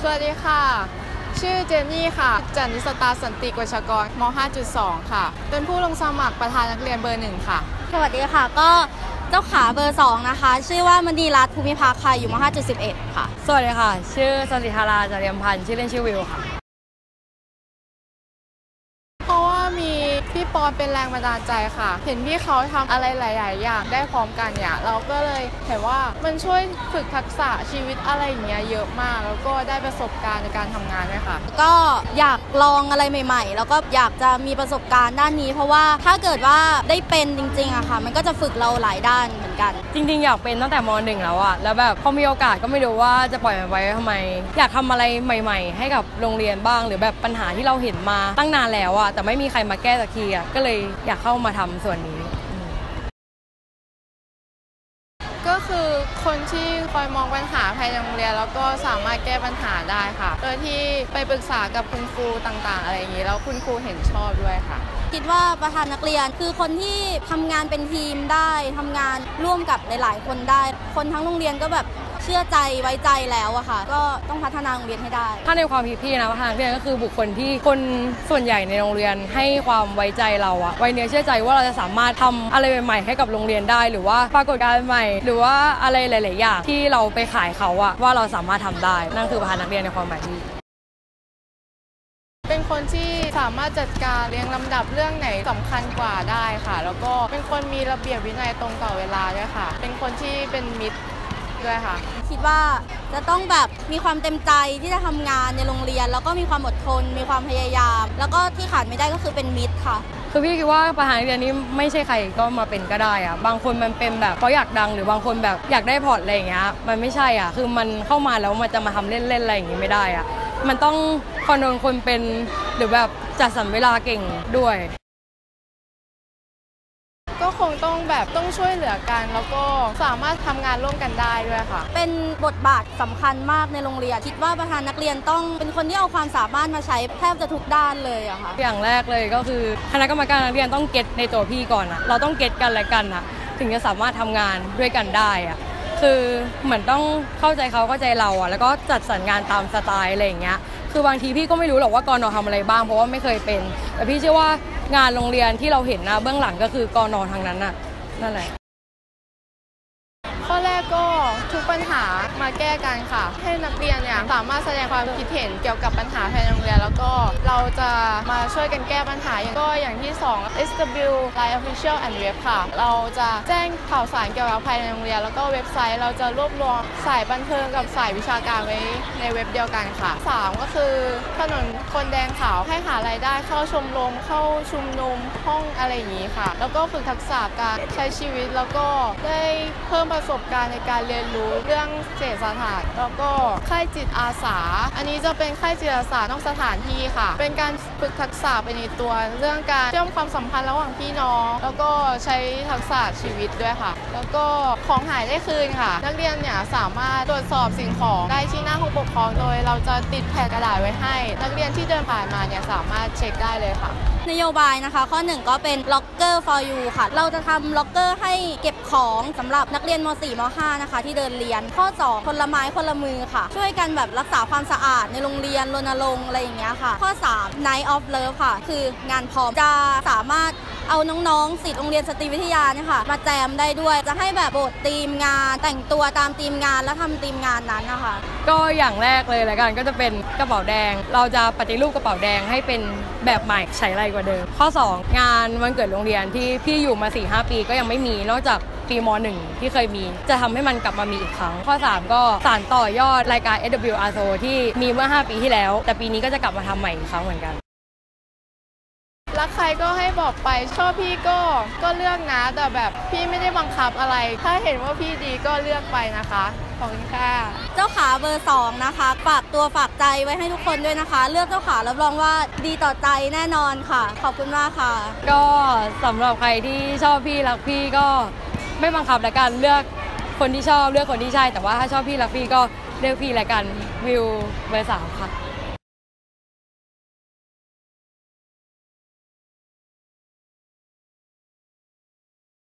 วัสดีค่ะชื่อเจนนี่ค่ะจันนิสตาสันติกวชกรม .5.2 ค่ะเป็นผู้ลงสมัครประธานนักเรียนเบอร์1ค่ะสวัสดีค่ะก็เจ้าขาเบอร์2นะคะชื่อว่ามณีรัตน์ภูมิภักดิ์ค่ะอยู่ม .5.11 ค่ะสวัสดีค่ะชื่อสันติธาราจาริยมพันธ์ชื่อเล่นชื่อวิวค่ะเพราะว่ามีพี่ปอนเป็นแรงบันดาลใจค่ะเห็นพี่เขาทำอะไรหลายๆอย่างได้พร้อมกันเนี่ยเราก็เลยเห็นว่ามันช่วยฝึกทักษะชีวิตอะไรอย่างเงี้ยเยอะมากแล้วก็ได้ประสบการณ์ในการทำงานด้วยค่ะก็อยากลองอะไรใหม่ๆแล้วก็อยากจะมีประสบการณ์ด้านนี้เพราะว่าถ้าเกิดว่าได้เป็นจริงๆอะค่ะมันก็จะฝึกเราหลายด้านเหมือนกันจริงๆอยากเป็นตั้งแต่ม.1 แล้วอะแล้วแบบพอมีโอกาสก็ไม่รู้ว่าจะปล่อยมันไว้ทำไมอยากทำอะไรใหม่ๆให้กับโรงเรียนบ้างหรือแบบปัญหาที่เราเห็นมาตั้งนานแล้วอะแต่ไม่มีใครมาแก้สักทีอะก็เลยอยากเข้ามาทำส่วนนี้ก็คือคนที่คอยมองปัญหาภายในโรงเรียนแล้วก็สามารถแก้ปัญหาได้ค่ะโดยที่ไปปรึกษากับคุณครูต่างๆอะไรอย่างนี้แล้วคุณครูเห็นชอบด้วยค่ะคิดว่าประธานนักเรียนคือคนที่ทำงานเป็นทีมได้ทำงานร่วมกับหลายๆคนได้คนทั้งโรงเรียนก็แบบเชื่อใจไว้ใจแล้วอะค่ะก็ต้องพัฒนาโรงเรียนให้ได้ถ้าในความคิดพี่นะประธานนักเรียนก็คือบุคคลที่คนส่วนใหญ่ในโรงเรียนให้ความไว้ใจเราอะไว้เนื้อเชื่อใจว่าเราจะสามารถทำอะไรใหม่ๆให้กับโรงเรียนได้หรือว่าปรากฏการณ์ใหม่หรือว่าอะไรหลายๆอย่างที่เราไปขายเขาอะว่าเราสามารถทำได้นั่นคือประธานนักเรียนในความหมายที่เป็นคนที่สามารถจัดการเรียงลำดับเรื่องไหนสำคัญกว่าได้ค่ะแล้วก็เป็นคนมีระเบียบวินัยตรงต่อเวลาด้วยค่ะเป็นคนที่เป็นมิตรด้วยค่ะคิดว่าจะต้องแบบมีความเต็มใจที่จะทำงานในโรงเรียนแล้วก็มีความอดทนมีความพยายามแล้วก็ที่ขาดไม่ได้ก็คือเป็นมิตรค่ะคือพี่คิดว่าประธานนักเรียนนี้ไม่ใช่ใครก็มาเป็นก็ได้อะบางคนมันเป็นแบบเพราะอยากดังหรือบางคนแบบอยากได้พอร์ตอะไรอย่างเงี้ยมันไม่ใช่อะคือมันเข้ามาแล้วมันจะมาทำเล่นๆอะไรอย่างงี้ไม่ได้อะมันต้องคอนโทรลคนเป็นหรือแบบจัดสรรเวลาเก่งด้วยก็คงต้องช่วยเหลือกันแล้วก็สามารถทำงานร่วมกันได้ด้วยค่ะเป็นบทบาทสำคัญมากในโรงเรียนคิดว่าประธานนักเรียนต้องเป็นคนที่เอาความสามารถมาใช้แทบจะทุกด้านเลยอะค่ะอย่างแรกเลยก็คือคณะกรรมการนักเรียนต้องเก็ตในตัวพี่ก่อนอะเราต้องเก็ตกันและกันอะถึงจะสามารถทำงานด้วยกันได้อะคือเหมือนต้องเข้าใจเขาเข้าใจเราอะแล้วก็จัดสรรงานตามสไตล์อะไรอย่างเงี้ยคือบางทีพี่ก็ไม่รู้หรอกว่ากน.ทำอะไรบ้างเพราะว่าไม่เคยเป็นแต่พี่เชื่อว่างานโรงเรียนที่เราเห็นนะเบื้องหลังก็คือกน.ทางนั้นน่ะนั่นแหละข้อแรกก็ทุกปัญหามาแก้กันค่ะให้นักเรียนเนี่ยสามารถแสดงความคิดเห็นเกี่ยวกับปัญหาภายในโรงเรียนแล้วก็เราจะมาช่วยกันแก้ปัญหาอย่างที่2 SW Line Official and Web ค่ะเราจะแจ้งข่าวสารเกี่ยวกับภายในโรงเรียนแล้วก็เว็บไซต์เราจะรวบรวมสายบันเทิงกับสายวิชาการไว้ในเว็บเดียวกันค่ะ3ก็คือถนนคนแดงขาวให้หารายได้เข้าชมรมเข้าชุมนุมห้องอะไรอย่างนี้ค่ะแล้วก็ฝึกทักษะการใช้ชีวิตแล้วก็ได้เพิ่มประสบการณ์ในการเรียนรู้เรื่องเศรษฐศาสตร์แล้วก็ค่ายจิตอาสาอันนี้จะเป็นค่ายจิตอาสานอกสถานที่ค่ะเป็นการฝึกทักษะไปในตัวเรื่องการเชื่อมความสัมพันธ์ระหว่างพี่น้องแล้วก็ใช้ทักษะชีวิตด้วยค่ะแล้วก็ของหายได้คืนค่ะนักเรียนเนี่ยสามารถตรวจสอบสิ่งของได้ที่หน้าห้องปกครองโดยเราจะติดแผ่นกระดาษไว้ให้นักเรียนที่เดินผ่านมาเนี่ยสามารถเช็คได้เลยค่ะนโยบายนะคะข้อ1ก็เป็น Locker for you ค่ะเราจะทำ Locker ให้เก็บของสำหรับนักเรียนม.4 ม.5 นะคะที่เดินเรียนข้อ2คนละไม้คนละมือค่ะช่วยกันแบบรักษาความสะอาดในโรงเรียนรณรงค์อะไรอย่างเงี้ยค่ะข้อ3 Night of Love ค่ะคืองานพร้อมจะสามารถเอาน้องๆศิษย์โรงเรียนสตรีวิทยาเนี่ยค่ะมาแจมได้ด้วยจะให้แบบโบสธีมงานแต่งตัวตามธีมงานแล้วทำธีมงานนั้นนะคะก็อย่างแรกเลยละกันก็จะเป็นกระเป๋าแดงเราจะปฏิรูปกระเป๋าแดงให้เป็นแบบใหม่ใช้ไรกว่าเดิมข้อ2งานวันเกิดโรงเรียนที่พี่อยู่มา 4-5 ปีก็ยังไม่มีนอกจากปีม.1 ที่เคยมีจะทำให้มันกลับมามีอีกครั้งข้อ3ก็สานต่อยอดรายการ SW ASO ที่มีเมื่อ5 ปีที่แล้วแต่ปีนี้ก็จะกลับมาทำใหม่อีกครั้งเหมือนกันรักใครก็ให้บอกไปชอบพี่ก็เลือกนะแต่แบบพี่ไม่ได้บังคับอะไรถ้าเห็นว่าพี่ดีก็เลือกไปนะคะขอบคุณค่ะเจ้าขาเบอร์2นะคะฝากตัวฝากใจไว้ให้ทุกคนด้วยนะคะเลือกเจ้าขารับรองว่าดีต่อใจแน่นอนค่ะขอบคุณมากค่ะก็สำหรับใครที่ชอบพี่รักพี่ก็ไม่บังคับละกันเลือกคนที่ชอบเลือกคนที่ใช่แต่ว่าถ้าชอบพี่รักพี่ก็เลือกพี่ละกันวิวเบอร์3ค่ะ